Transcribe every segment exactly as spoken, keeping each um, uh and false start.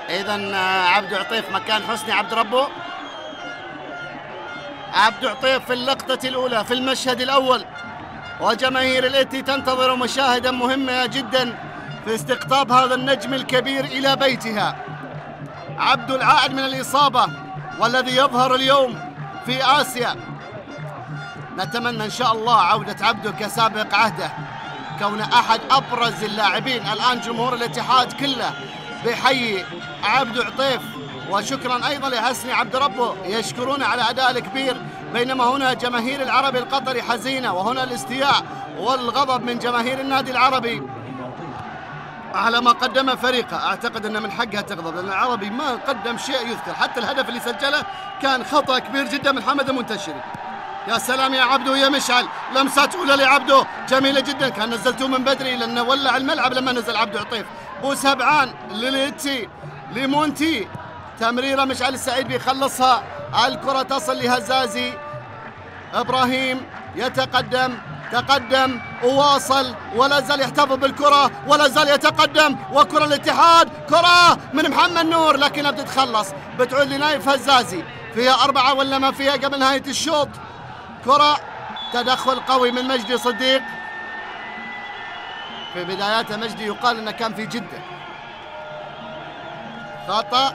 إذن عبد عطيف مكان حسني عبد ربه. عبد عطيف في اللقطة الأولى في المشهد الأول، وجماهير الإتي تنتظر مشاهدا مهمة جدا في استقطاب هذا النجم الكبير إلى بيتها. عبد العائد من الإصابة والذي يظهر اليوم في آسيا. نتمنى إن شاء الله عودة عبده كسابق عهده، كون أحد أبرز اللاعبين. الآن جمهور الاتحاد كله بيحيي عبد عطيف، وشكرا أيضا لحسني عبد ربه يشكرون على أداء الكبير، بينما هنا جماهير العربي القطري حزينة، وهنا الاستياء والغضب من جماهير النادي العربي على ما قدم فريقه. أعتقد أن من حقها تغضب، لأن العربي ما قدم شيء يذكر، حتى الهدف اللي سجله كان خطأ كبير جدا من حمد المنتشري. يا سلام يا عبدو يا مشعل، لمسات أولى لعبدو جميلة جدا، كان نزلتوه من بدري لأنه ولع الملعب لما نزل عبد عطيف. بوسبعان لليتي لمونتي، تمريرة مشعل السعيد بيخلصها، الكرة تصل لهزازي. إبراهيم يتقدم، تقدم وواصل ولا زال يحتفظ بالكرة ولا زال يتقدم، وكرة الاتحاد، كرة من محمد نور لكنها بتتخلص، بتعود لنايف هزازي. فيها أربعة ولا ما فيها قبل نهاية الشوط؟ كرة تدخل قوي من مجدي صديق. في بداياتها مجدي يقال انه كان في جدة. خطأ.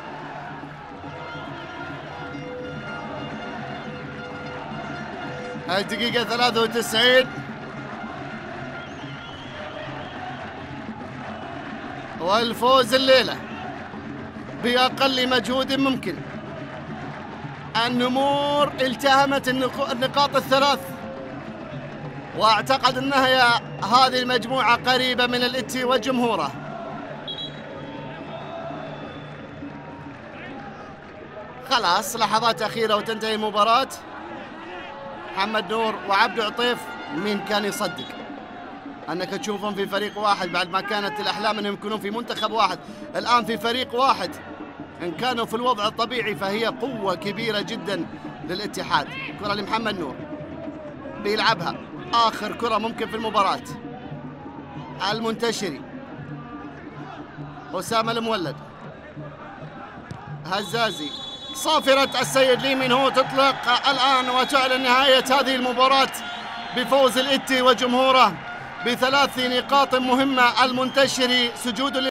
الدقيقة ثلاثة وتسعين والفوز الليلة بأقل مجهود ممكن. النمور التهمت النقاط الثلاث، واعتقد انها هذه المجموعة قريبة من الإتي وجمهوره. خلاص لحظات أخيرة وتنتهي المباراة. محمد نور وعبد عطيف، مين كان يصدق انك تشوفهم في فريق واحد بعد ما كانت الاحلام انهم يكونون في منتخب واحد، الان في فريق واحد. ان كانوا في الوضع الطبيعي فهي قوة كبيرة جدا للاتحاد. كرة لمحمد نور بيلعبها، اخر كرة ممكن في المباراة. المنتشري، أسامة المولد، هزازي، صافرة السيد ليمين هو تطلق الآن وتعلن نهاية هذه المباراة بفوز الإتي وجمهوره بثلاث نقاط مهمة. المنتشري سجود